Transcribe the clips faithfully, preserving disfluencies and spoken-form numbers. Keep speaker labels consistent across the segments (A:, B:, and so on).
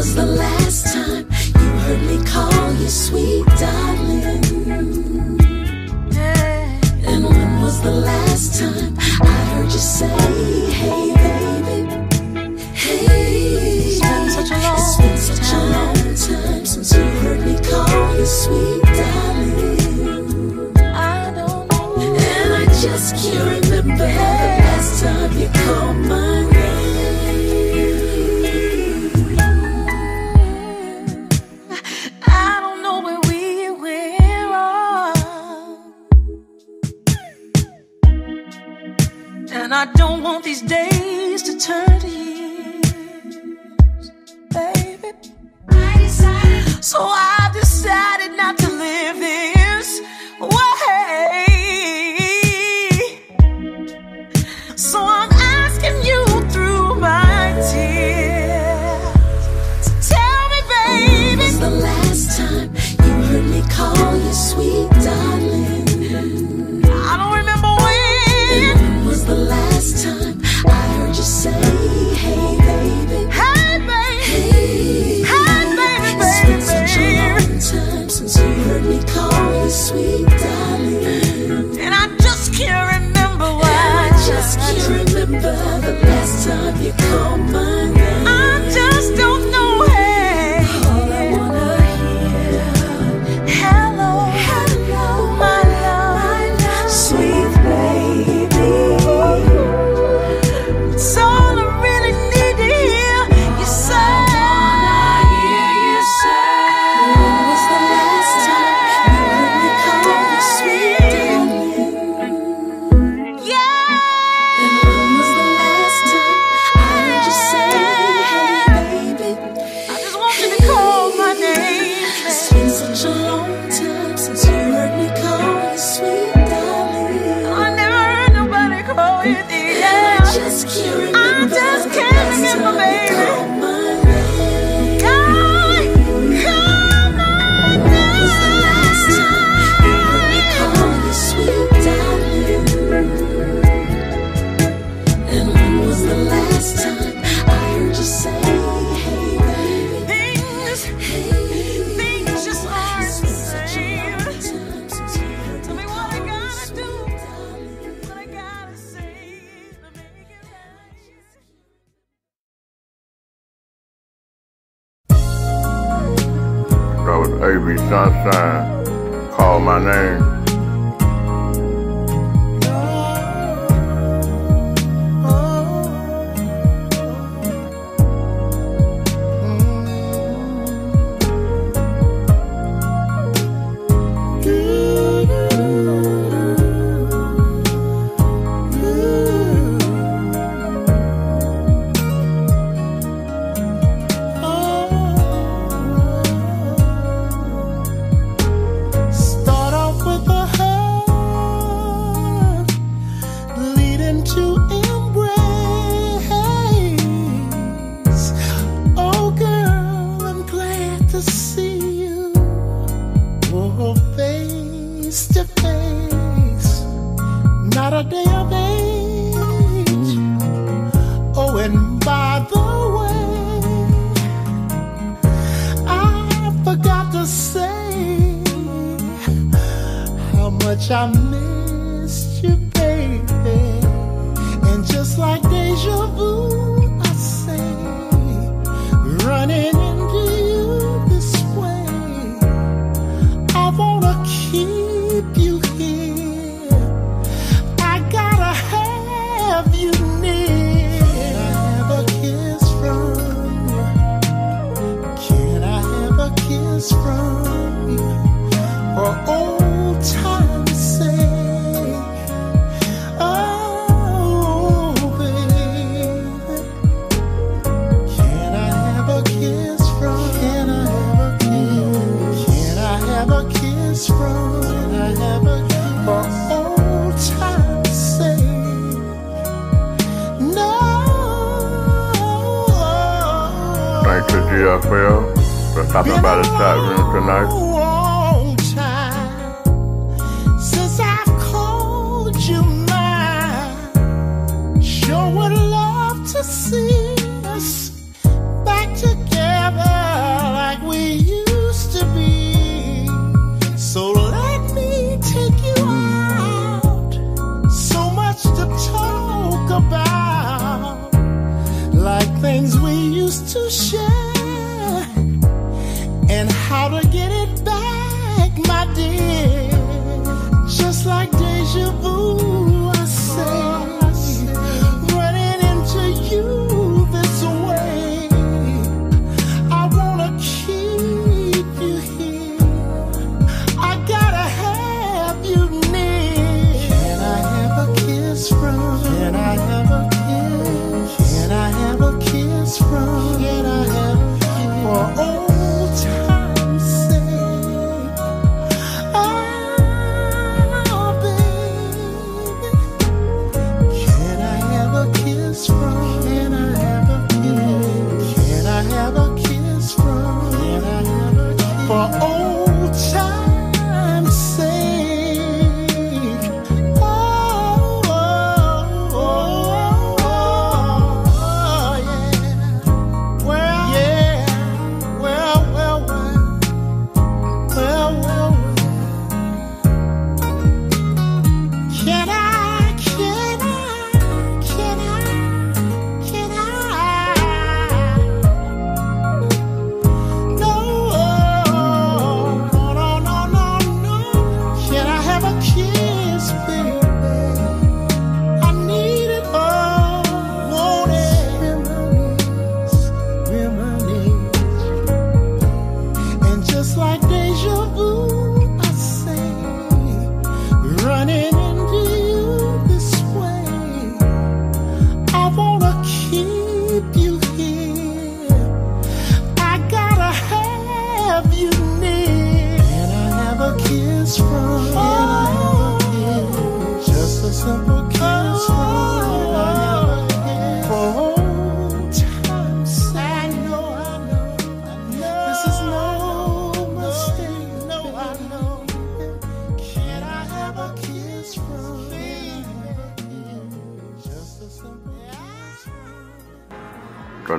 A: was the last time you heard me call you sweet darling? And when was the last time I heard you say, hey baby, hey? It's been such a long, it's been such a long time since you heard me call you sweet darling. I don't know, and I just can't remember the last time you called my name. I don't know where we went wrong, and I don't want these days to turn to years, baby. I decided, so I decided not to live this way. So I'm asking you through my tears to tell me, baby, when was the last time you heard me call you sweet darling? I don't remember when. And when was the last time I heard you say, hey baby, hey baby, hey, hey baby, baby, it's been such a long time since you heard me call you sweet darling, and I just can't remember why. And I just can't remember the last time you called my name. I just don't know, hey. All I wanna hear, hello, hello, my love, my love, sweet baby. It's all I really need to hear you say. I wanna hear you say. When was the last time you heard me call you sweet darling? Yeah. And when was the last time I heard you say, hey baby, I just want you to call my name. It's been such a long time since you heard me call you sweet darling. I never heard nobody call you this. And I just can't remember. I just can't remember, baby. Call my name. Call, call my name. When was the last time you heard me call you sweet darling? And when was the last time I heard you say, hey baby, things, hey, things just aren't the same. Tell me what I gotta do, what I gotta say to make it right.
B: That was A B Sunshine, Call My Name.
C: Start off with a hug, leading to embrace. Oh girl, I'm glad to see you, oh, face to face. Not a day of age. Oh, and by the way, I forgot to say how much I missed you, baby. And just like deja vu, I say, running into you this way, I wanna keep you here. I gotta have you near. Can I have a kiss from you? Can I have a kiss from you? For old time's sake. Oh, baby. Can I have a kiss from? Can I have a kiss? Can I have a kiss from? Can I have a kiss? For old time's sake. No.
B: Thanks to G F L for stopping by the chat room tonight.
C: See us back together.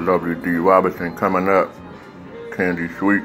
B: W D Robinson coming up. Candy Sweet.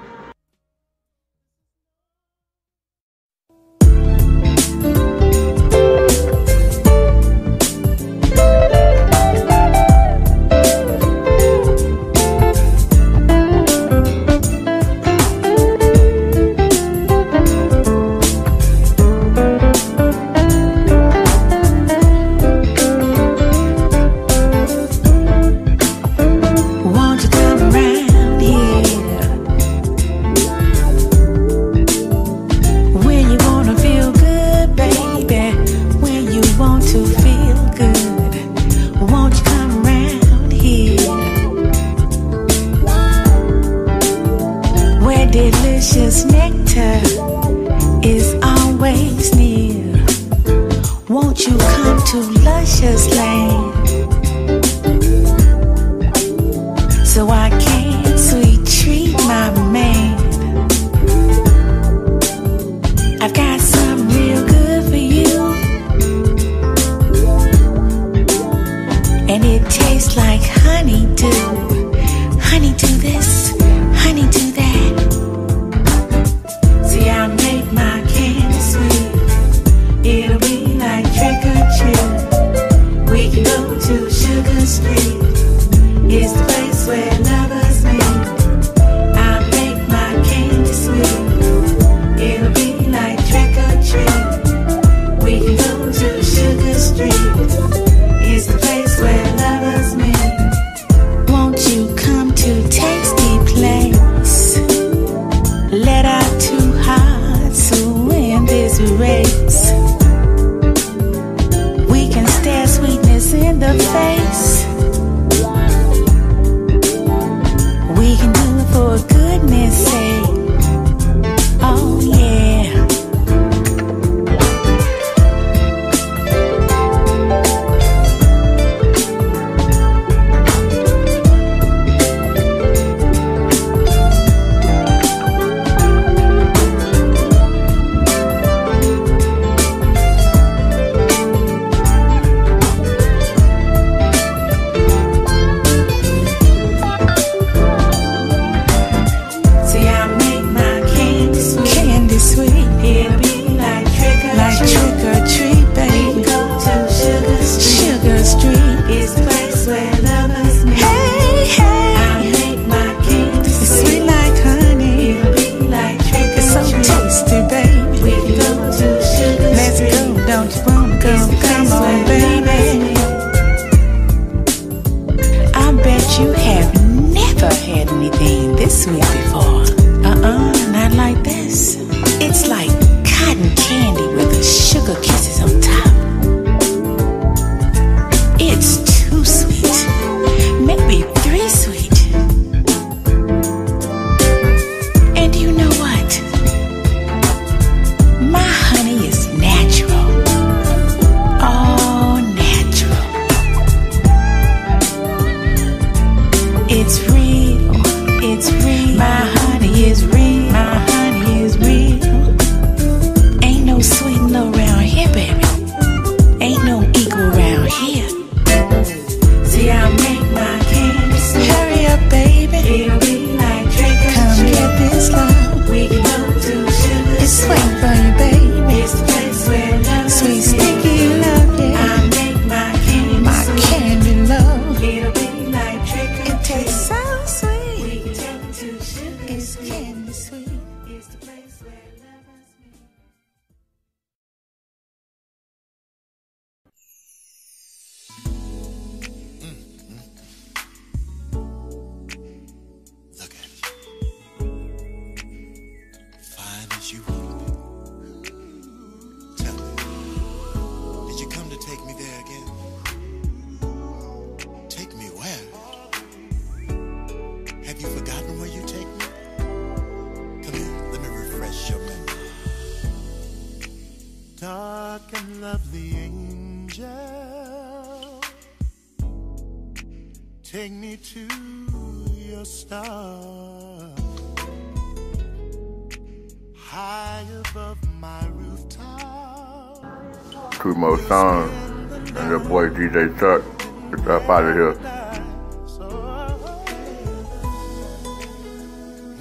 A: Delicious nectar is always near. Won't you come to luscious land, so I can sweet treat my man. I've got something real good for you, and it tastes like honeydew. Honeydew this, honeydew that. I make my candy sweet. It'll be like trick or treat. We can go to Sugar Street. It's the place where lovers meet. I make my candy sweet. It'll be like trick or treat. We can go to Sugar Street. It's the place where lovers meet. Won't you come to Tasty Place? Let our two hearts win this race. We can stare sweetness in the face. We can do it for goodness sake. Oh yeah. You have never had anything this sweet before. Uh-uh, not like this. It's like cotton candy with the sugar kisses on top. It's too sweet, maybe three sweet. And you know what? My honey is natural. All natural. It's real, it's real. My honey is real, my honey is real. Ain't no sweetening around here, baby. Ain't no equal around here. See, I make my candy sweet. Hurry up, baby. It'll be like trick or treat. Come get this love. We can go to Sugar. It's waiting for you, baby. It's the place where love sweet, sticky love, yeah. I make my candy my sweet. Candy love. It'll be like trick or treat. It tastes so sweet. We can go to Sugar. It's candy sweet. It's the place where lovers meet.
C: Look at you. Fine as you want to be. Tell me, did you come to take me there again? Take me where? Have you forgotten where you take me? Come here, let me refresh your memory. Dark and lovely angel, take me to your star, high above my rooftop.
B: Two more songs, and your boy D J Chuck. Get up out of here.
C: So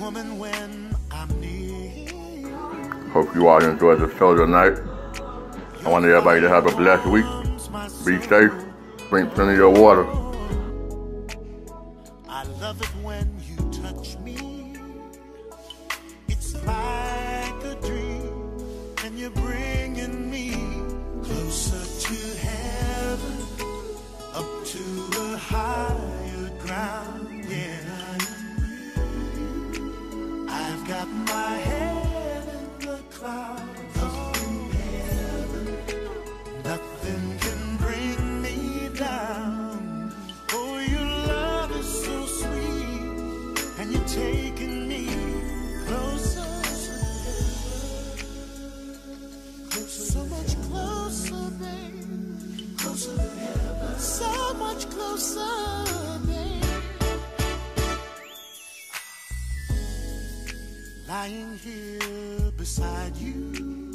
C: woman when I'm near.
B: Hope you all enjoyed the show tonight. I want everybody to have a blessed week. Be safe. Drink plenty of water.
C: I love it when you touch me. It's like a dream, and you're bringing me closer to heaven, up to a higher ground. Yeah, I've got my head in the clouds. Nothing can bring me down. Oh, your love is so sweet, and you're taking me closer, closer, so much closer, babe. Closer to heaven, so much closer, babe. Lying here beside you,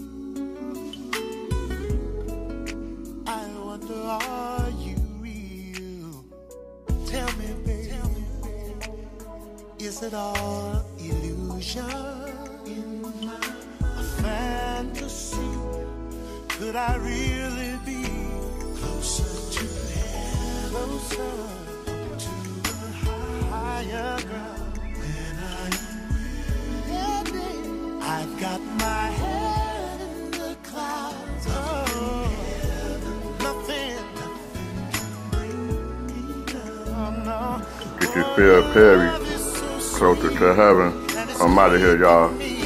C: I wonder, are you real? Tell me, baby, tell me, baby, is it all illusion? In a fantasy, could I really be closer to heaven, closer to a higher ground? When I am with you, yeah, baby, I've got my head in the clouds. Oh,
B: Get your Phil Perry closer to heaven. I'm out of here, y'all.